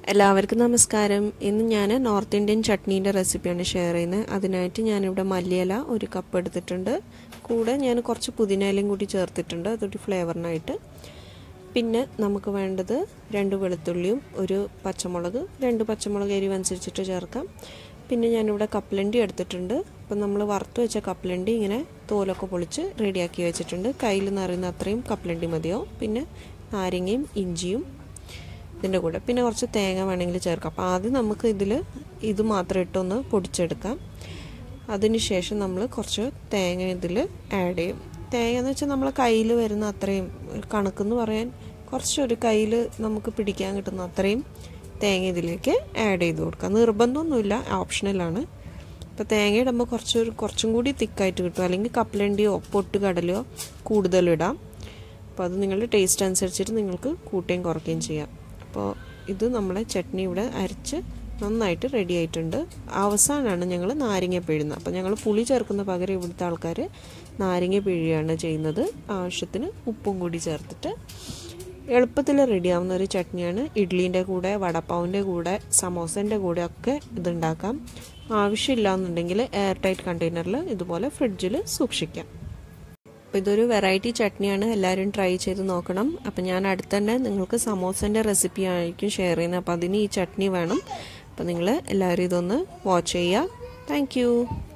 എല്ലാവർക്കും നമസ്കാരം. ഇന്ന് ഞാൻ നോർത്ത് ഇന്ത്യൻ ചട്നീൻ്റെ റെസിപ്പിയാണ് ഷെയർ ചെയ്യുന്നത്. അതിനായിട്ട് ഞാനിവിടെ മല്ലിയില ഒരു കപ്പ് എടുത്തിട്ടുണ്ട്. കൂടെ ഞാൻ കുറച്ച് പുതിനയിലയും കൂടി ചേർത്തിട്ടുണ്ട്, അതൊരു ഫ്ലേവറിനായിട്ട്. പിന്നെ നമുക്ക് വേണ്ടത് 2 വെളുത്തുള്ളിയും ഒരു പച്ചമുളക്, 2 പച്ചമുളക് എരിവ് അനുസരിച്ചിട്ട് ചേർക്കാം. പിന്നെ ഞാനിവിടെ കപ്പലണ്ടി എടുത്തിട്ടുണ്ട്. അപ്പം നമ്മൾ വറുത്ത് വെച്ച കപ്പലണ്ടി ഇങ്ങനെ തോലൊക്കെ പൊളിച്ച് റെഡിയാക്കി വെച്ചിട്ടുണ്ട്. കയ്യിൽ നിറയുന്ന അത്രയും കപ്പലണ്ടി മതിയോ. പിന്നെ നാരങ്ങയും ഇഞ്ചിയും ഇതിൻ്റെ കൂടെ, പിന്നെ കുറച്ച് തേങ്ങ വേണമെങ്കിൽ ചേർക്കാം. അപ്പോൾ ആദ്യം നമുക്ക് ഇത് മാത്രം ഇട്ടൊന്ന് പൊടിച്ചെടുക്കാം. അതിനുശേഷം നമ്മൾ കുറച്ച് തേങ്ങ ഇതിൽ ആഡ് ചെയ്യും. തേങ്ങ എന്ന് വെച്ചാൽ നമ്മളെ കയ്യിൽ വരുന്ന അത്രയും, കണക്കെന്ന് പറയാൻ കുറച്ചൊരു കയ്യിൽ നമുക്ക് പിടിക്കാൻ കിട്ടുന്ന അത്രയും തേങ്ങ ഇതിലേക്ക് ആഡ് ചെയ്ത് കൊടുക്കാം. നിർബന്ധമൊന്നുമില്ല, ഓപ്ഷണലാണ്. അപ്പോൾ തേങ്ങ ഇടുമ്പോൾ കുറച്ചും കൂടി തിക്കായിട്ട് കിട്ടും. അല്ലെങ്കിൽ കപ്പലണ്ടിയോ പൊട്ട് കടലയോ കൂടുതലിടാം. അപ്പോൾ അത് നിങ്ങളുടെ ടേസ്റ്റ് അനുസരിച്ചിട്ട് നിങ്ങൾക്ക് കൂട്ടുകയും കുറയ്ക്കുകയും ചെയ്യാം. അപ്പോൾ ഇത് നമ്മളെ ചട്നി ഇവിടെ അരച്ച് നന്നായിട്ട് റെഡി ആയിട്ടുണ്ട്. അവസാനമാണ് ഞങ്ങൾ നാരങ്ങ പിഴുന്നത്. അപ്പോൾ ഞങ്ങൾ പുളി ചേർക്കുന്ന പകരം ഇവിടുത്തെ ആൾക്കാർ നാരങ്ങ പിഴുകയാണ് ചെയ്യുന്നത്. ആവശ്യത്തിന് ഉപ്പും കൂടി ചേർത്തിട്ട് എളുപ്പത്തിൽ റെഡിയാവുന്ന ഒരു ചട്നിയാണ്. ഇഡ്ഡലീൻ്റെ കൂടെ, വടപ്പാവിൻ്റെ കൂടെ, സമോസേൻ്റെ കൂടെ ഒക്കെ ഇതുണ്ടാക്കാം. ആവശ്യമില്ല എന്നുണ്ടെങ്കിൽ എയർ ടൈറ്റ് കണ്ടെയ്നറിൽ ഇതുപോലെ ഫ്രിഡ്ജിൽ സൂക്ഷിക്കാം. അപ്പോൾ ഇതൊരു വെറൈറ്റി ചട്നിയാണ്, എല്ലാവരും ട്രൈ ചെയ്ത് നോക്കണം. അപ്പോൾ ഞാൻ അടുത്ത് തന്നെ നിങ്ങൾക്ക് സമോസേൻ്റെ റെസിപ്പി ആയിരിക്കും ഷെയർ ചെയ്യുന്നത്. അപ്പോൾ അതിന് ഈ ചട്നി വേണം. അപ്പോൾ നിങ്ങൾ എല്ലാവരും ഇതൊന്ന് വാച്ച് ചെയ്യുക. താങ്ക്